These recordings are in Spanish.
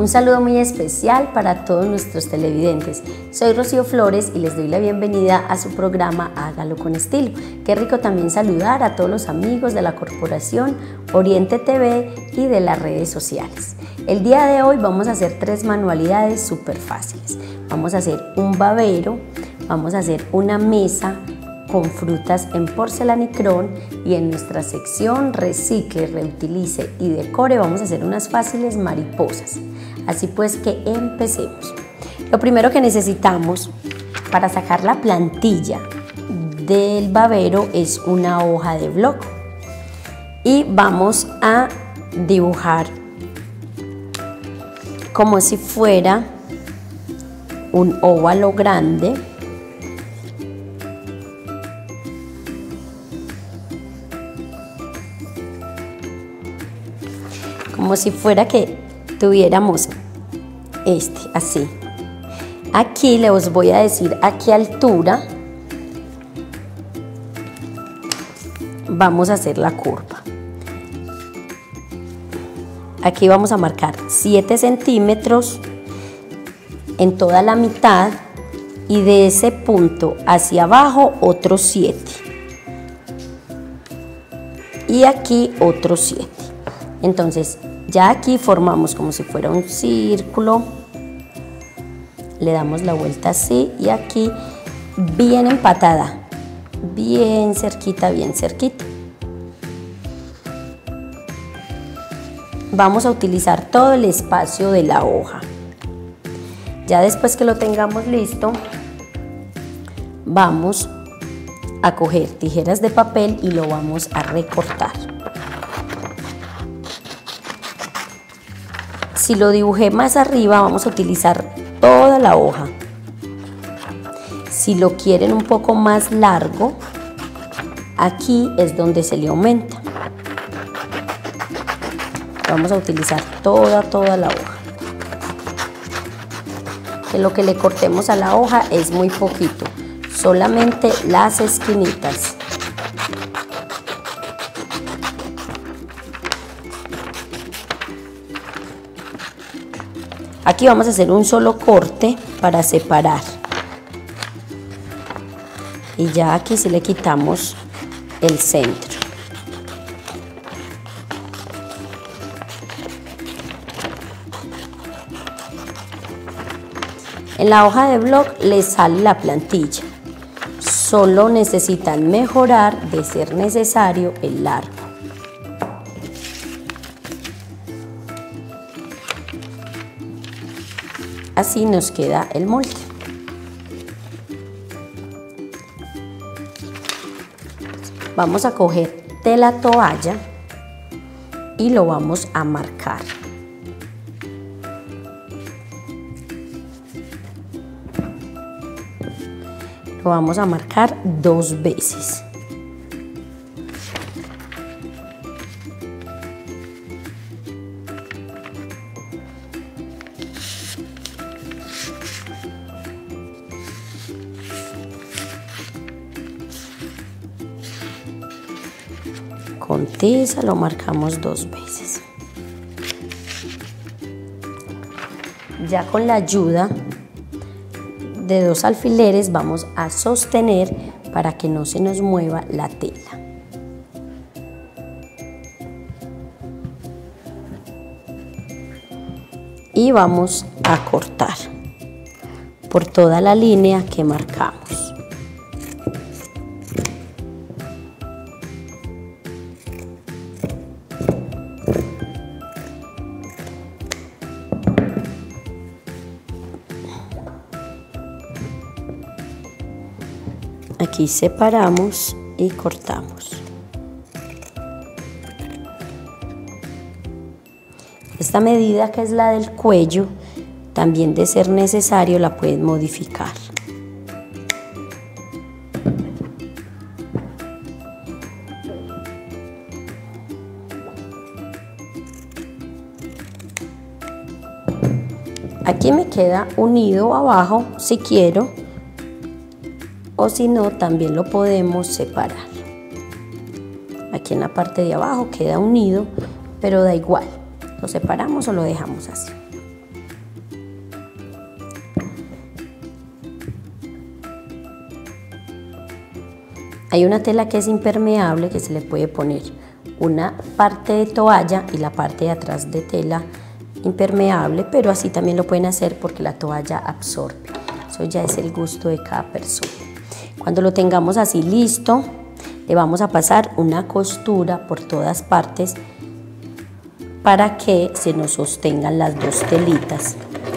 saludo muy especial para todos nuestros televidentes. Soy Rocío Flores y les doy la bienvenida a su programa Hágalo con Estilo. Qué rico también saludar a todos los amigos de la corporación Oriente TV y de las redes sociales. El día de hoy vamos a hacer 3 manualidades súper fáciles. Vamos a hacer un babero, vamos a hacer una mesa con frutas en porcelanicrón y en nuestra sección Recicle, Reutilice y Decore vamos a hacer unas fáciles mariposas. Así pues que empecemos. Lo primero que necesitamos para sacar la plantilla del babero es una hoja de bloc y vamos a dibujar como si fuera un óvalo grande. Como si fuera que tuviéramos así. Aquí les voy a decir a qué altura vamos a hacer la curva. Aquí vamos a marcar 7 centímetros en toda la mitad y de ese punto hacia abajo otros 7 y aquí otros 7. Entonces ya aquí formamos como si fuera un círculo, le damos la vuelta así y aquí bien empatada, bien cerquita, bien cerquita. Vamos a utilizar todo el espacio de la hoja. Ya después que lo tengamos listo, vamos a coger tijeras de papel y lo vamos a recortar. Si lo dibujé más arriba, vamos a utilizar toda la hoja. Si lo quieren un poco más largo, aquí es donde se le aumenta. Vamos a utilizar toda la hoja. Que lo que le cortemos a la hoja es muy poquito, solamente las esquinitas. Aquí vamos a hacer un solo corte para separar. Y ya aquí sí le quitamos el centro. En la hoja de bloc les sale la plantilla. Solo necesitan mejorar, de ser necesario, el largo. Así nos queda el molde. Vamos a coger tela toalla y lo vamos a marcar. Lo vamos a marcar 2 veces. Con tiza lo marcamos 2 veces. Ya con la ayuda de 2 alfileres vamos a sostener para que no se nos mueva la tela. Y vamos a cortar por toda la línea que marcamos. Aquí separamos y cortamos. Esta medida, que es la del cuello, también de ser necesario la pueden modificar. Aquí me queda unido abajo si quiero, o si no también lo podemos separar. Aquí en la parte de abajo queda unido, pero da igual, lo separamos o lo dejamos así. Hay una tela que es impermeable que se le puede poner una parte de toalla y la parte de atrás de tela impermeable, pero así también lo pueden hacer porque la toalla absorbe. Eso ya es el gusto de cada persona. Cuando lo tengamos así listo, le vamos a pasar una costura por todas partes para que se nos sostengan las dos telitas.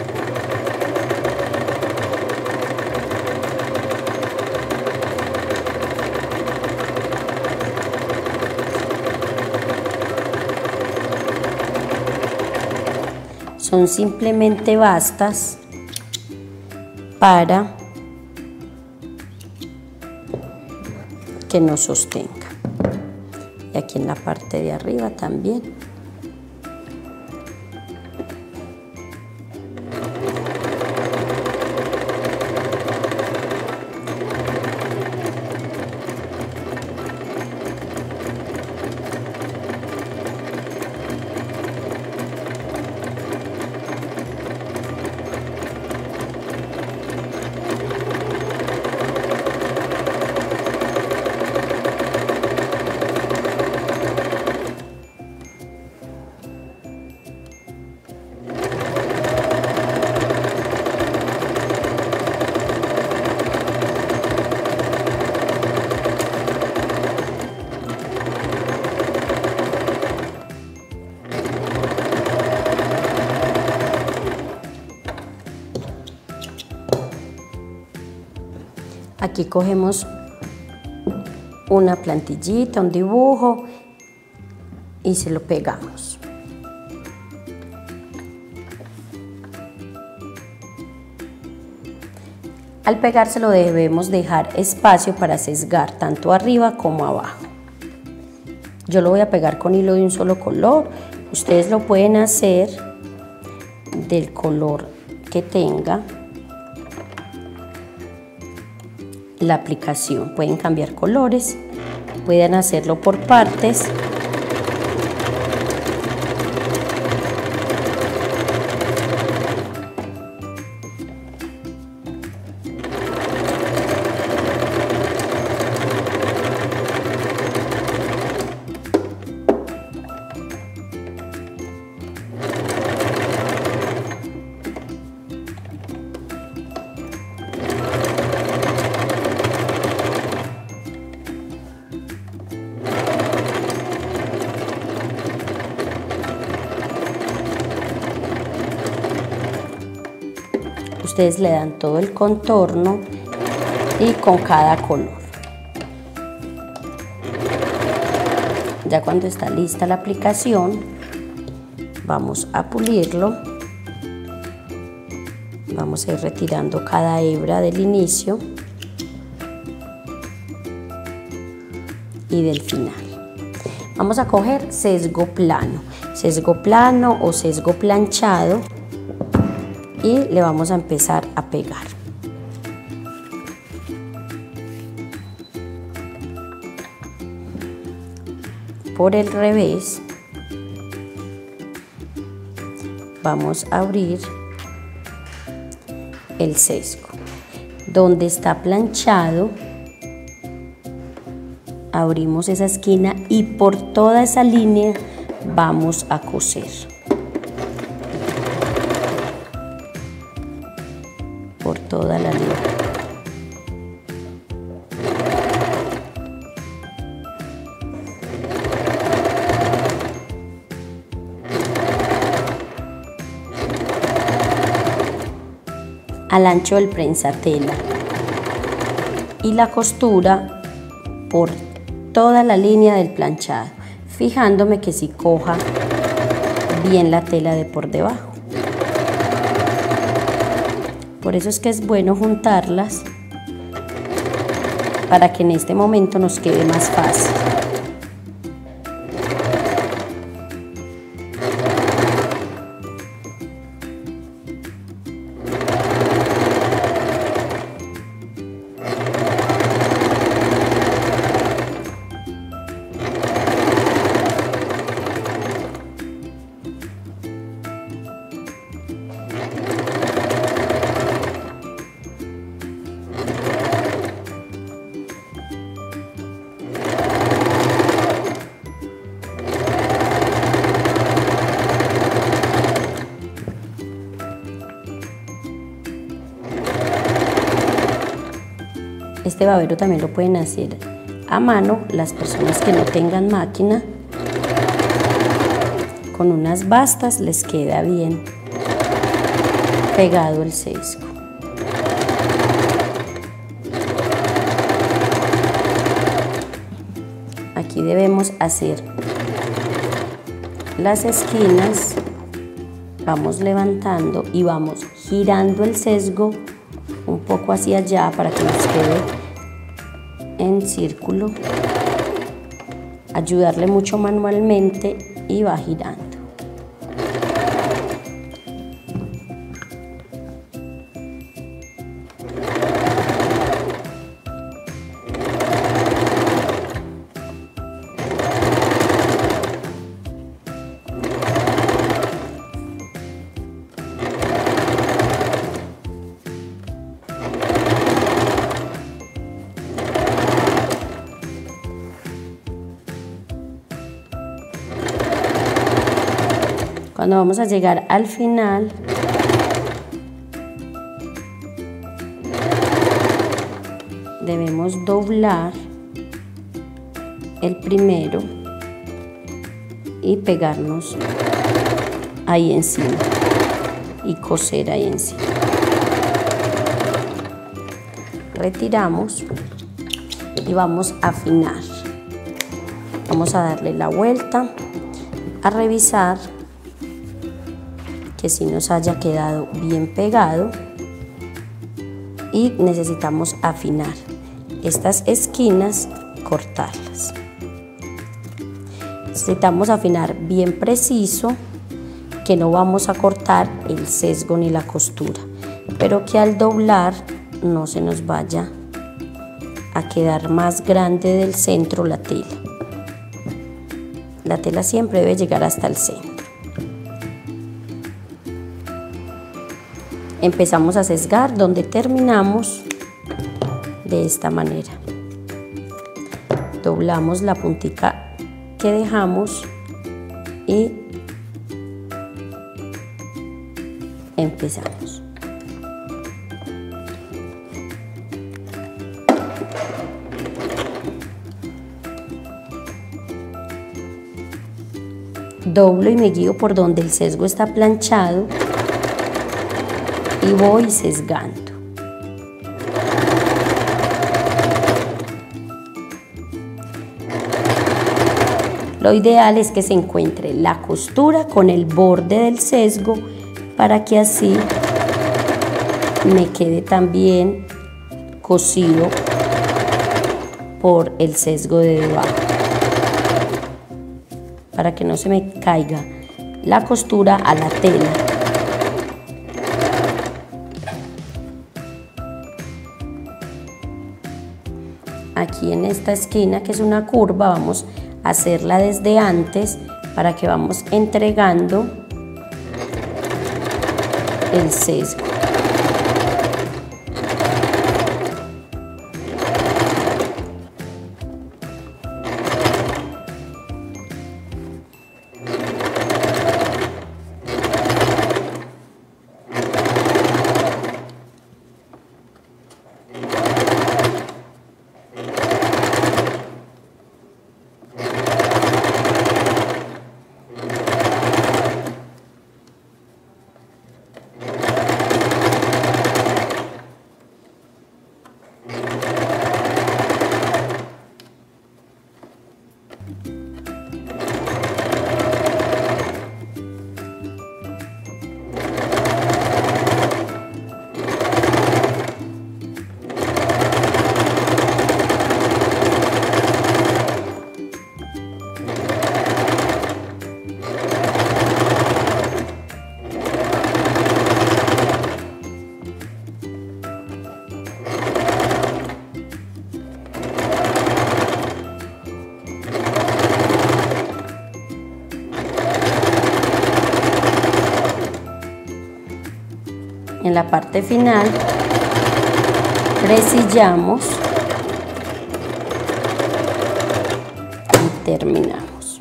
Son simplemente bastas para que nos sostenga. Y aquí en la parte de arriba también. Aquí cogemos una plantillita, un dibujo y se lo pegamos. Al pegárselo debemos dejar espacio para sesgar tanto arriba como abajo. Yo lo voy a pegar con hilo de un solo color. Ustedes lo pueden hacer del color que tenga la aplicación. Pueden cambiar colores, pueden hacerlo por partes. Ustedes le dan todo el contorno y con cada color. Ya cuando está lista la aplicación, vamos a pulirlo. Vamos a ir retirando cada hebra del inicio y del final. Vamos a coger sesgo plano o sesgo planchado y le vamos a empezar a pegar. Por el revés vamos a abrir el sesgo. Donde está planchado, abrimos esa esquina y por toda esa línea vamos a coser. Por toda la línea. Al ancho del prensatela y la costura por toda la línea del planchado, fijándome que si coja bien la tela de por debajo. Por eso es que es bueno juntarlas para que en este momento nos quede más fácil. Este babero también lo pueden hacer a mano las personas que no tengan máquina. Con unas bastas les queda bien pegado el sesgo. Aquí debemos hacer las esquinas, vamos levantando y vamos girando el sesgo un poco hacia allá para que nos quede en círculo. Ayudarle mucho manualmente y va girando. Cuando vamos a llegar al final, debemos doblar el primero y pegarnos ahí encima y coser ahí encima. Retiramos y vamos a afinar. Vamos a darle la vuelta, a revisar que sí nos haya quedado bien pegado y necesitamos afinar estas esquinas, cortarlas. Necesitamos afinar bien preciso, que no vamos a cortar el sesgo ni la costura, pero que al doblar no se nos vaya a quedar más grande del centro la tela. La tela siempre debe llegar hasta el centro. Empezamos a sesgar donde terminamos de esta manera. Doblamos la puntica que dejamos y empezamos. Doblo y me guío por donde el sesgo está planchado y voy sesgando. Lo ideal es que se encuentre la costura con el borde del sesgo para que así me quede también cosido por el sesgo de debajo, para que no se me caiga la costura a la tela. Aquí en esta esquina, que es una curva, vamos a hacerla desde antes para que vamos entregando el sesgo. En la parte final presillamos y terminamos.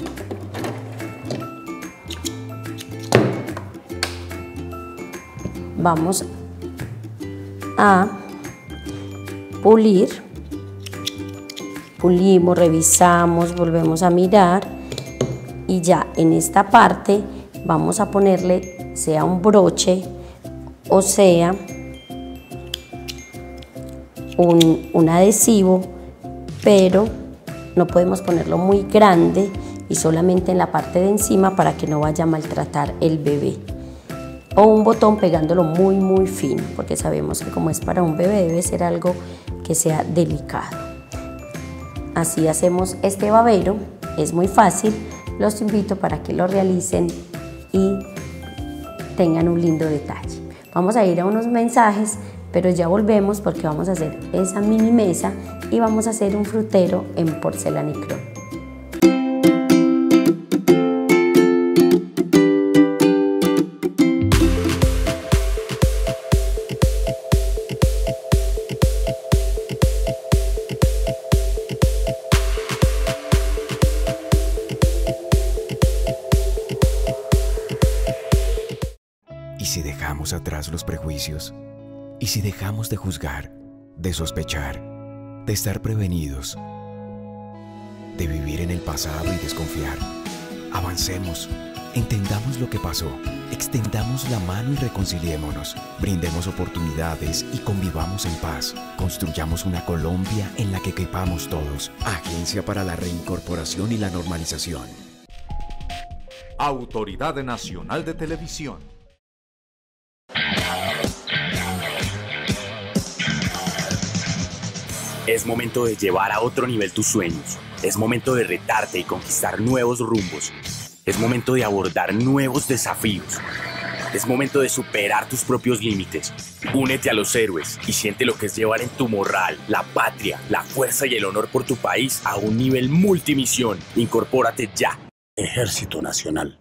Vamos a pulir pulimos, revisamos, volvemos a mirar y ya en esta parte vamos a ponerle sea un broche o sea un adhesivo, pero no podemos ponerlo muy grande y solamente en la parte de encima para que no vaya a maltratar el bebé. O un botón pegándolo muy fino, porque sabemos que como es para un bebé debe ser algo que sea delicado. Así hacemos este babero, es muy fácil, los invito para que lo realicen y tengan un lindo detalle. Vamos a ir a unos mensajes, pero ya volvemos porque vamos a hacer esa mini mesa y vamos a hacer un frutero en porcelanicrón. ¿Y si dejamos atrás los prejuicios? ¿Y si dejamos de juzgar, de sospechar, de estar prevenidos, de vivir en el pasado y desconfiar? Avancemos, entendamos lo que pasó, extendamos la mano y reconciliémonos, brindemos oportunidades y convivamos en paz. Construyamos una Colombia en la que quepamos todos. Agencia para la Reincorporación y la Normalización. Autoridad Nacional de Televisión. Es momento de llevar a otro nivel tus sueños. Es momento de retarte y conquistar nuevos rumbos. Es momento de abordar nuevos desafíos. Es momento de superar tus propios límites. Únete a los héroes y siente lo que es llevar en tu morral la patria, la fuerza y el honor por tu país a un nivel multimisión. Incorpórate ya. Ejército Nacional.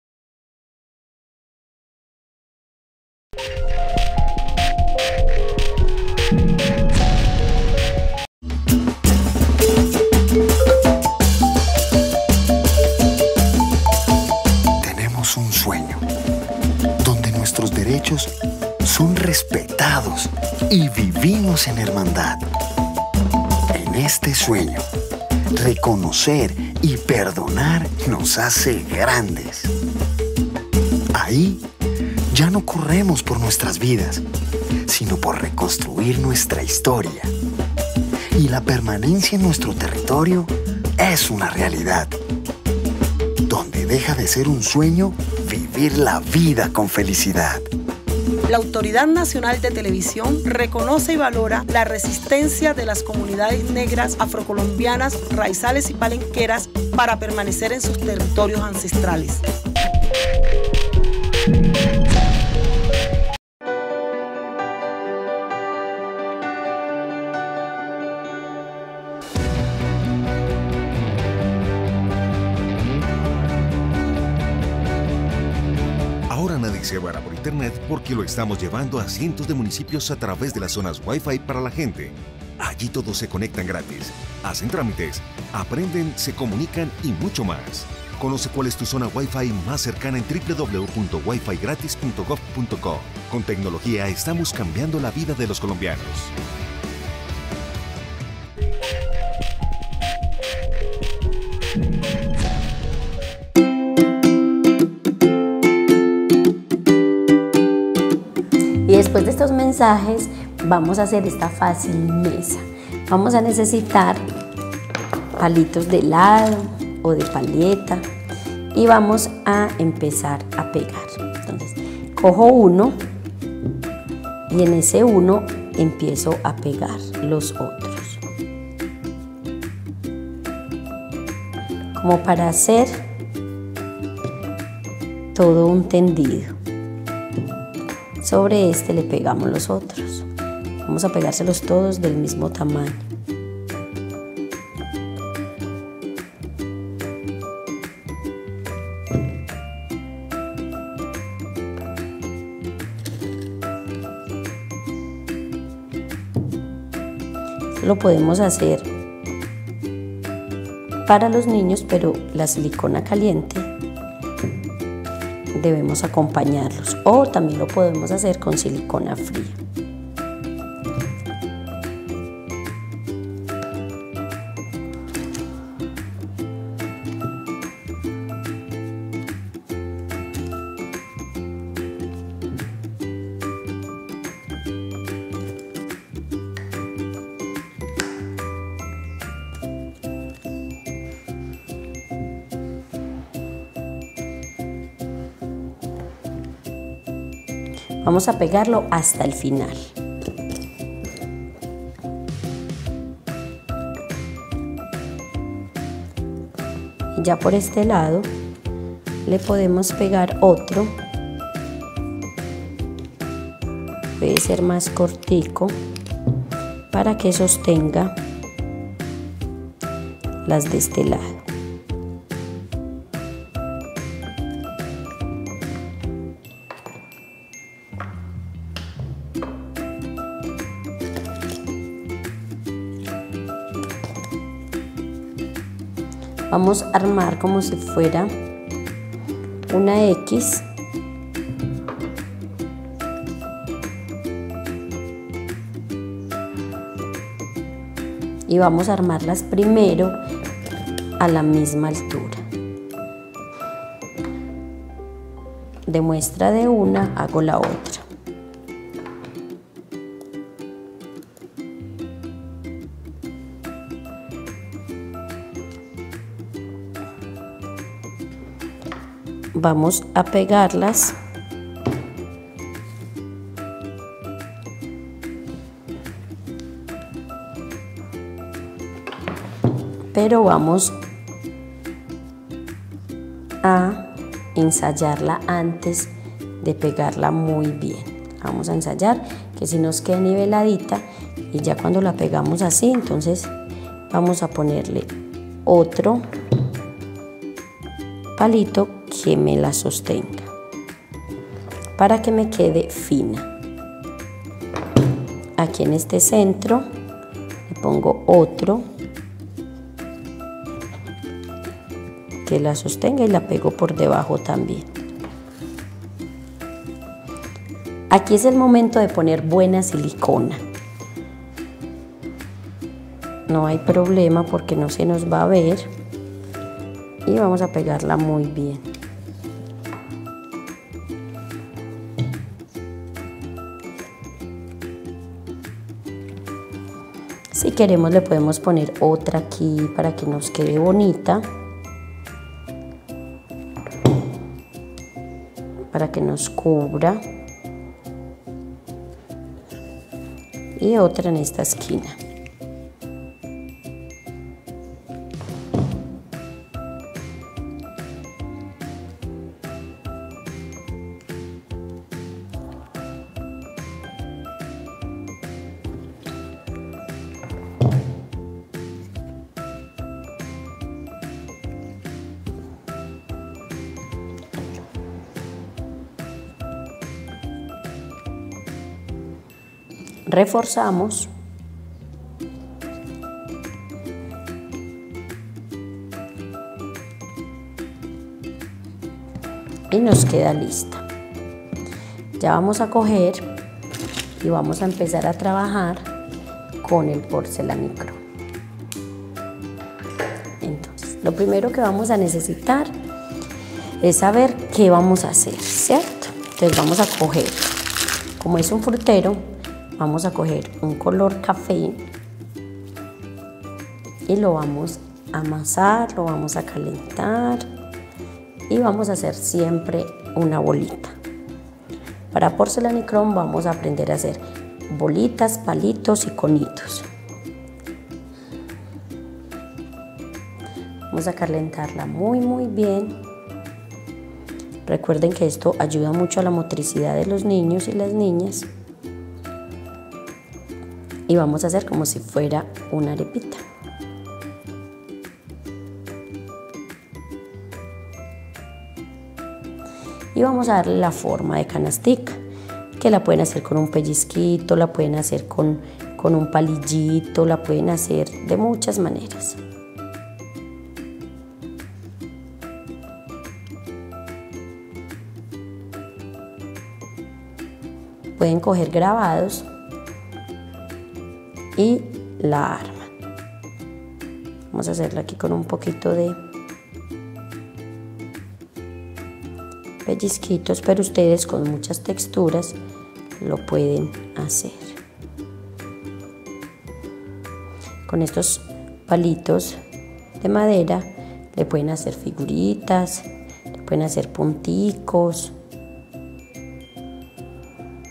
Un sueño donde nuestros derechos son respetados y vivimos en hermandad. En este sueño, reconocer y perdonar nos hace grandes. Ahí ya no corremos por nuestras vidas, sino por reconstruir nuestra historia. Y la permanencia en nuestro territorio es una realidad. Donde deja de ser un sueño, vivir la vida con felicidad. La Autoridad Nacional de Televisión reconoce y valora la resistencia de las comunidades negras, afrocolombianas, raizales y palenqueras para permanecer en sus territorios ancestrales. Ahora nadie se vará por internet porque lo estamos llevando a cientos de municipios a través de las zonas Wi-Fi para la gente. Allí todos se conectan gratis, hacen trámites, aprenden, se comunican y mucho más. Conoce cuál es tu zona Wi-Fi más cercana en www.wifigratis.gov.co. Con tecnología estamos cambiando la vida de los colombianos. Y después de estos mensajes vamos a hacer esta fácil mesa. Vamos a necesitar palitos de helado o de paleta y vamos a empezar a pegar. Entonces cojo uno y en ese uno empiezo a pegar los otros, como para hacer todo un tendido. Sobre este le pegamos los otros. Vamos a pegárselos todos del mismo tamaño. Lo podemos hacer para los niños, pero la silicona caliente debemos acompañarlos, o también lo podemos hacer con silicona fría. Vamos a pegarlo hasta el final. Y ya por este lado le podemos pegar otro. Puede ser más cortico para que sostenga las de este lado. Vamos a armar como si fuera una X. Y vamos a armarlas primero a la misma altura. De muestra de una hago la otra. Vamos a pegarlas pero vamos a ensayarla antes de pegarla muy bien. Vamos a ensayar que si nos quede niveladita, y ya cuando la pegamos así, entonces vamos a ponerle otro palito que me la sostenga para que me quede fina. Aquí en este centro le pongo otro que la sostenga y la pego por debajo también. Aquí es el momento de poner buena silicona. No hay problema porque no se nos va a ver y vamos a pegarla muy bien. Si queremos le podemos poner otra aquí para que nos quede bonita, para que nos cubra, y otra en esta esquina. Reforzamos y nos queda lista. Ya vamos a coger y vamos a empezar a trabajar con el porcelanicrón. Entonces, lo primero que vamos a necesitar es saber qué vamos a hacer, ¿cierto? Entonces vamos a coger, como es un frutero, vamos a coger un color café y lo vamos a amasar, lo vamos a calentar y vamos a hacer siempre una bolita. Para porcelanicrón vamos a aprender a hacer bolitas, palitos y conitos. Vamos a calentarla muy bien. Recuerden que esto ayuda mucho a la motricidad de los niños y las niñas. Y vamos a hacer como si fuera una arepita. Y vamos a darle la forma de canastica, que la pueden hacer con un pellizquito, la pueden hacer con un palillito, la pueden hacer de muchas maneras. Pueden coger grabados y la arman. Vamos a hacerla aquí con un poquito de pellizquitos, pero ustedes con muchas texturas lo pueden hacer. Con estos palitos de madera le pueden hacer figuritas, le pueden hacer punticos.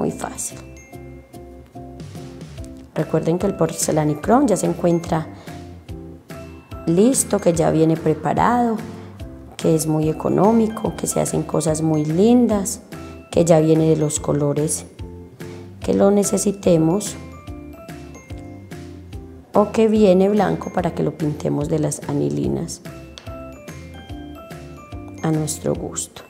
muy fácil. Recuerden que el porcelanicrón ya se encuentra listo, que ya viene preparado, que es muy económico, que se hacen cosas muy lindas, que ya viene de los colores que lo necesitemos, o que viene blanco para que lo pintemos de las anilinas a nuestro gusto.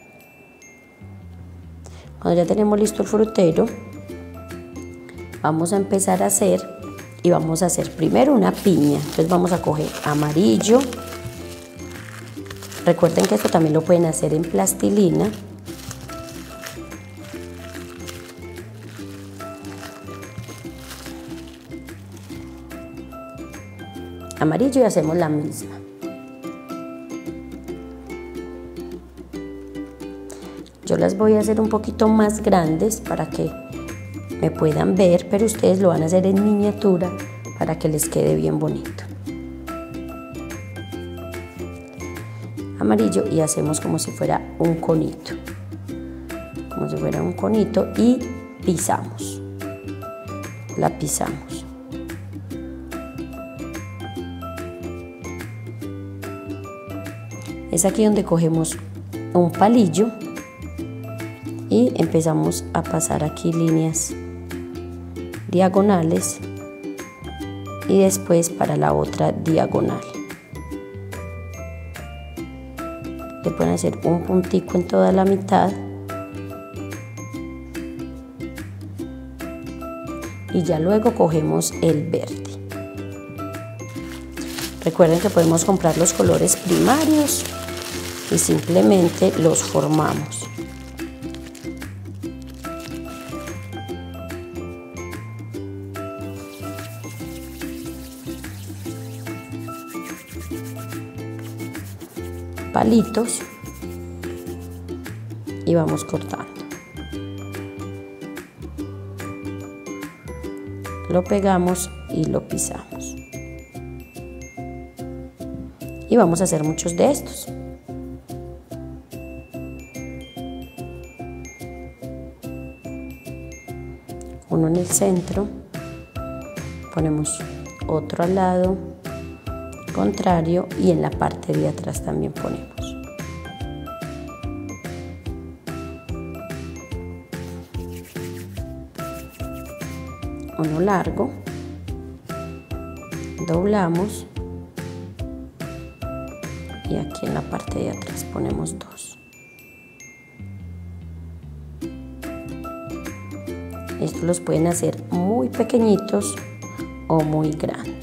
Cuando ya tenemos listo el frutero, vamos a empezar a hacer, y vamos a hacer primero una piña. Entonces vamos a coger amarillo. Recuerden que esto también lo pueden hacer en plastilina. Amarillo, y hacemos la misma. Yo las voy a hacer un poquito más grandes para que me puedan ver, pero ustedes lo van a hacer en miniatura para que les quede bien bonito. Amarillo, y hacemos como si fuera un conito. Como si fuera un conito, y pisamos. La pisamos. Es aquí donde cogemos un palillo y empezamos a pasar aquí líneas diagonales, y después para la otra diagonal. Le pueden hacer un puntico en toda la mitad y ya luego cogemos el verde. Recuerden que podemos comprar los colores primarios y simplemente los formamos. Palitos y vamos cortando. Lo pegamos y lo pisamos. Y vamos a hacer muchos de estos. Uno en el centro, ponemos otro al lado contrario, y en la parte de atrás también ponemos. Uno largo, doblamos, y aquí en la parte de atrás ponemos dos. Estos los pueden hacer muy pequeñitos o muy grandes.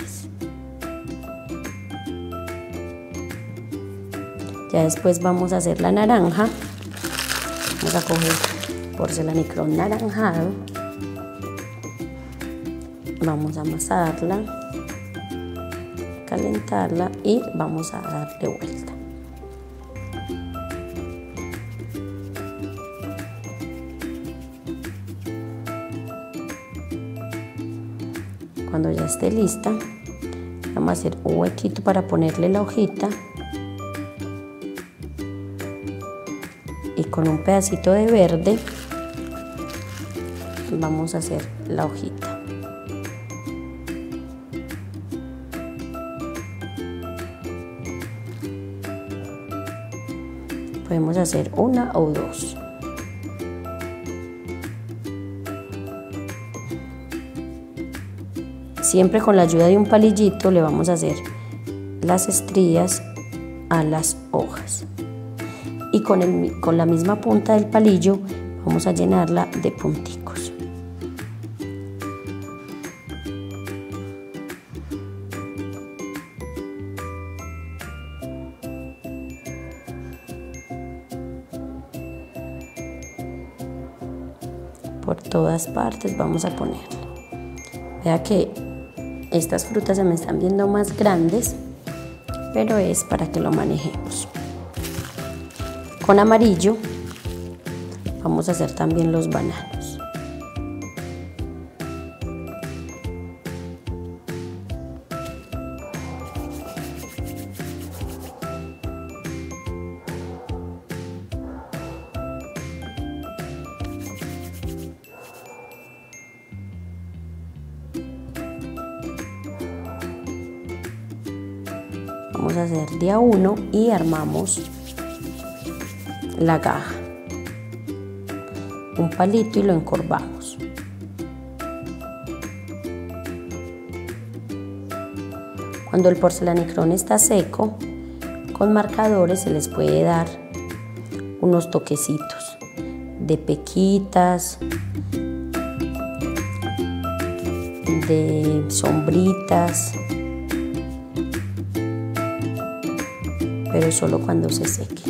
Ya después vamos a hacer la naranja. Vamos a coger porcelanicrón naranjado. Vamos a amasarla, calentarla y vamos a darle vuelta. Cuando ya esté lista, vamos a hacer un huequito para ponerle la hojita. Y con un pedacito de verde vamos a hacer la hojita. Podemos hacer una o dos. Siempre con la ayuda de un palillito le vamos a hacer las estrías a las hojas. Y con la misma punta del palillo vamos a llenarla de punticos. Por todas partes vamos a ponerla. Vea que estas frutas se me están viendo más grandes, pero es para que lo manejemos. Con amarillo vamos a hacer también los bananos. Vamos a hacer de a uno y armamos la gaja. Un palito y lo encorvamos. Cuando el porcelanicrón está seco, con marcadores se les puede dar unos toquecitos de pequitas, de sombritas, pero solo cuando se seque.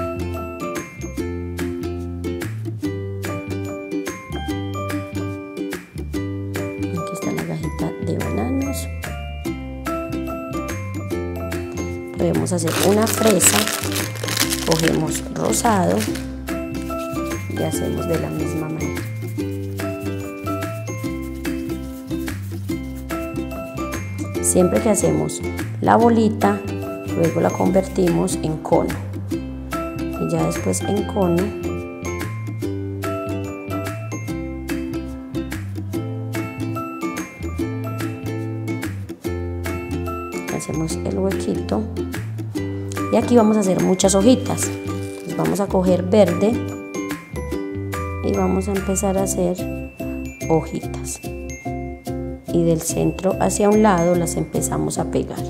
Aquí está la gajita de bananos. Podemos hacer una fresa, cogemos rosado y hacemos de la misma manera. Siempre que hacemos la bolita, luego la convertimos en cono y ya después en cono hacemos el huequito y aquí vamos a hacer muchas hojitas. Entonces vamos a coger verde y vamos a empezar a hacer hojitas y del centro hacia un lado las empezamos a pegar.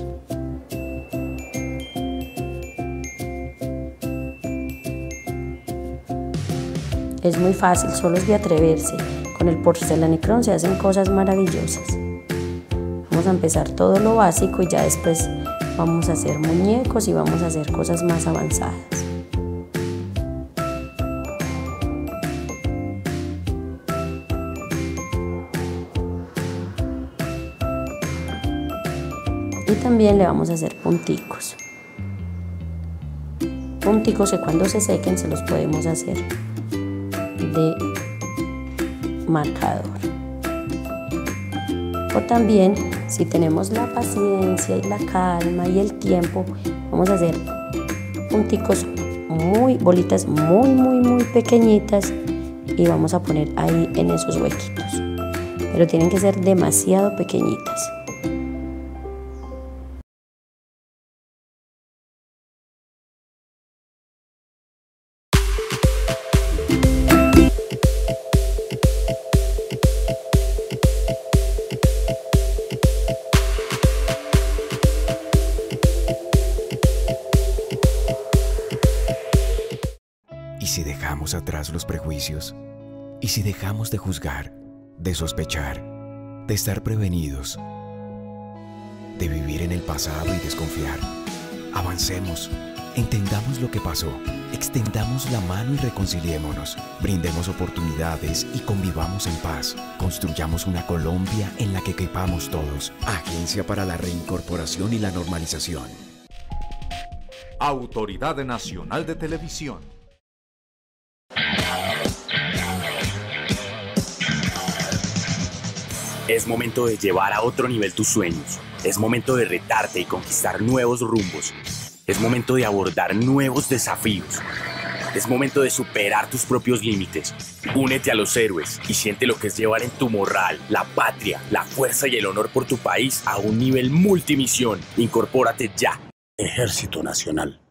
Es muy fácil, solo es de atreverse. Con el porcelanicrón se hacen cosas maravillosas. Vamos a empezar todo lo básico y ya después vamos a hacer muñecos y vamos a hacer cosas más avanzadas. Y también le vamos a hacer punticos. Punticos que cuando se sequen se los podemos hacer de marcador. O también, si tenemos la paciencia y la calma y el tiempo, vamos a hacer punticos bolitas muy pequeñitas y vamos a poner ahí en esos huequitos. Pero tienen que ser demasiado pequeñitas. ¿Y si dejamos atrás los prejuicios? ¿Y si dejamos de juzgar, de sospechar, de estar prevenidos, de vivir en el pasado y desconfiar? Avancemos, entendamos lo que pasó, extendamos la mano y reconciliémonos, brindemos oportunidades y convivamos en paz. Construyamos una Colombia en la que quepamos todos. Agencia para la Reincorporación y la Normalización. Autoridad Nacional de Televisión. Es momento de llevar a otro nivel tus sueños. Es momento de retarte y conquistar nuevos rumbos. Es momento de abordar nuevos desafíos. Es momento de superar tus propios límites. Únete a los héroes y siente lo que es llevar en tu morral la patria, la fuerza y el honor por tu país a un nivel multimisión. Incorpórate ya. Ejército Nacional.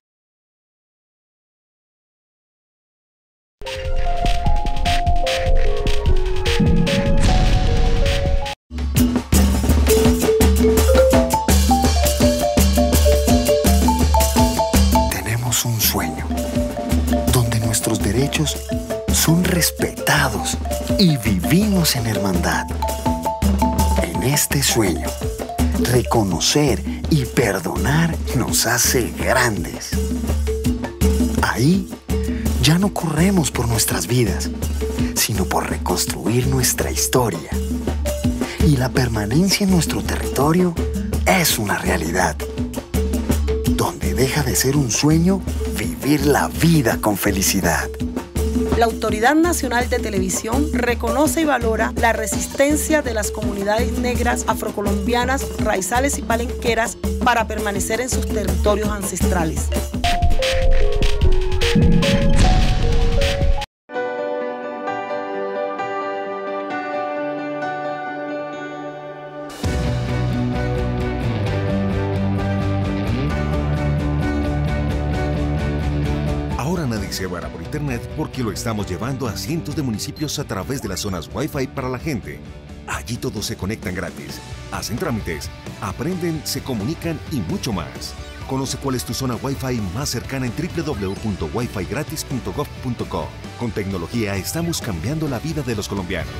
Tenemos un sueño donde nuestros derechos son respetados y vivimos en hermandad. En este sueño, reconocer y perdonar nos hace grandes. Ahí ya no corremos por nuestras vidas, sino por reconstruir nuestra historia. Y la permanencia en nuestro territorio es una realidad, donde deja de ser un sueño vivir la vida con felicidad. La Autoridad Nacional de Televisión reconoce y valora la resistencia de las comunidades negras, afrocolombianas, raizales y palenqueras para permanecer en sus territorios ancestrales. dice Vara por Internet porque lo estamos llevando a cientos de municipios a través de las zonas Wi-Fi para la gente. Allí todos se conectan gratis, hacen trámites, aprenden, se comunican y mucho más. Conoce cuál es tu zona Wi-Fi más cercana en www.wifigratis.gov.co. Con tecnología estamos cambiando la vida de los colombianos.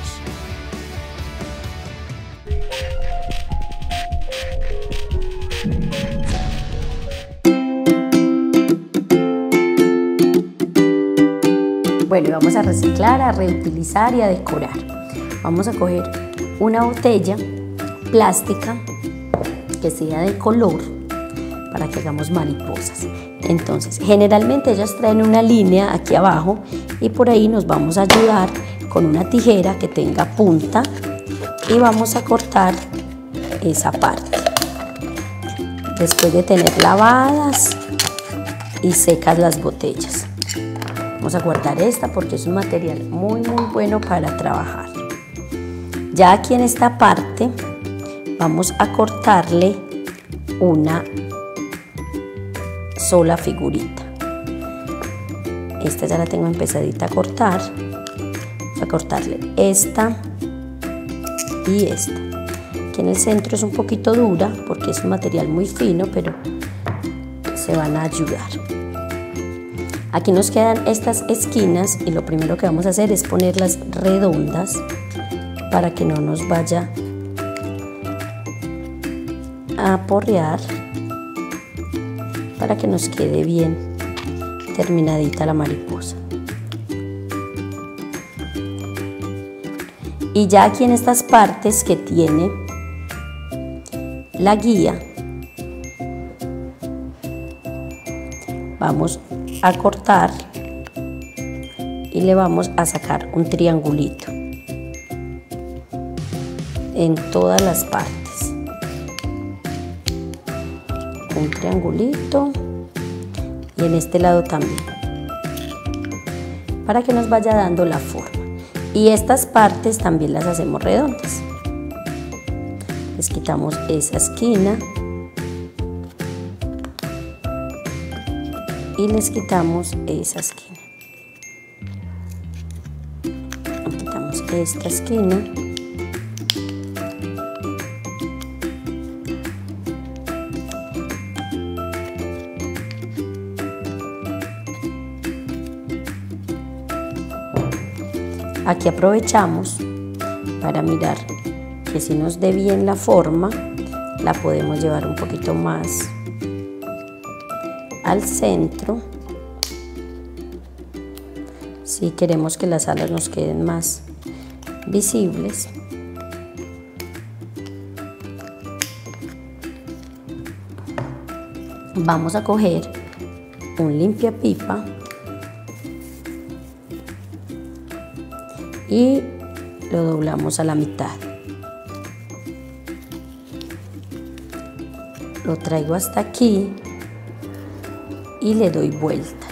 Bueno, y vamos a reciclar, a reutilizar y a decorar. Vamos a coger una botella plástica que sea de color para que hagamos mariposas. Entonces, generalmente ellos traen una línea aquí abajo y por ahí nos vamos a ayudar con una tijera que tenga punta y vamos a cortar esa parte. Después de tener lavadas y secas las botellas. Vamos a guardar esta porque es un material muy bueno para trabajar. Ya aquí en esta parte vamos a cortarle una sola figurita. Esta ya la tengo empezadita a cortar. Vamos a cortarle esta y esta. Aquí en el centro es un poquito dura porque es un material muy fino, pero se van a ayudar. Aquí nos quedan estas esquinas y lo primero que vamos a hacer es ponerlas redondas para que no nos vaya a porrear, para que nos quede bien terminadita la mariposa. Y ya aquí en estas partes que tiene la guía vamos a cortar y le vamos a sacar un triangulito en todas las partes, un triangulito y en este lado también, para que nos vaya dando la forma. Y estas partes también las hacemos redondas. Les quitamos esa esquina y les quitamos esa esquina. Quitamos esta esquina. Aquí aprovechamos para mirar que si nos dé bien la forma, la podemos llevar un poquito más al centro. Si queremos que las alas nos queden más visibles. Vamos a coger un limpiapipa y lo doblamos a la mitad. Lo traigo hasta aquí y le doy vuelta.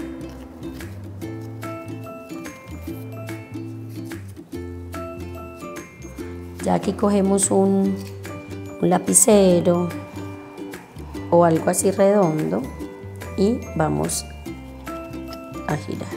Ya aquí cogemos un lapicero o algo así redondo y vamos a girar.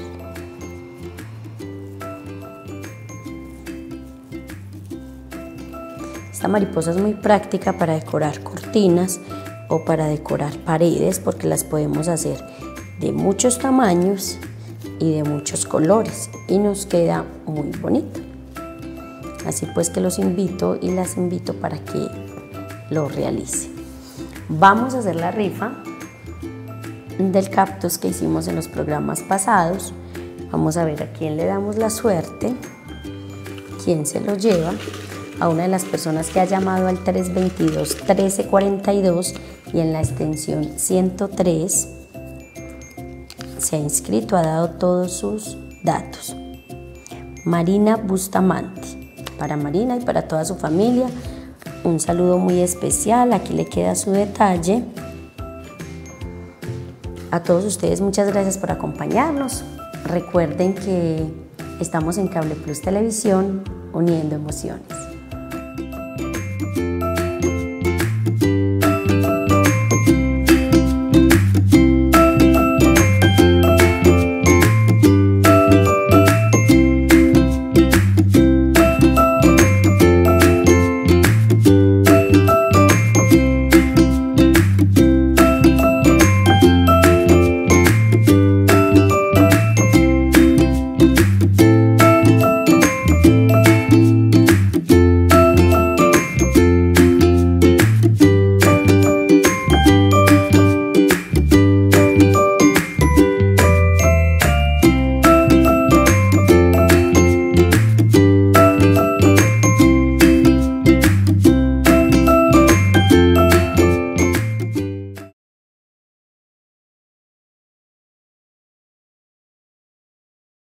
Esta mariposa es muy práctica para decorar cortinas o para decorar paredes porque las podemos hacer de muchos tamaños y de muchos colores y nos queda muy bonito. Así pues que los invito y las invito para que lo realicen. Vamos a hacer la rifa del cactus que hicimos en los programas pasados. Vamos a ver a quién le damos la suerte, quién se lo lleva. A una de las personas que ha llamado al 322-1342 y en la extensión 103 se ha inscrito, ha dado todos sus datos. Marina Bustamante. Para Marina y para toda su familia, un saludo muy especial. Aquí le queda su detalle. A todos ustedes, muchas gracias por acompañarnos. Recuerden que estamos en Cable Plus Televisión, uniendo emociones.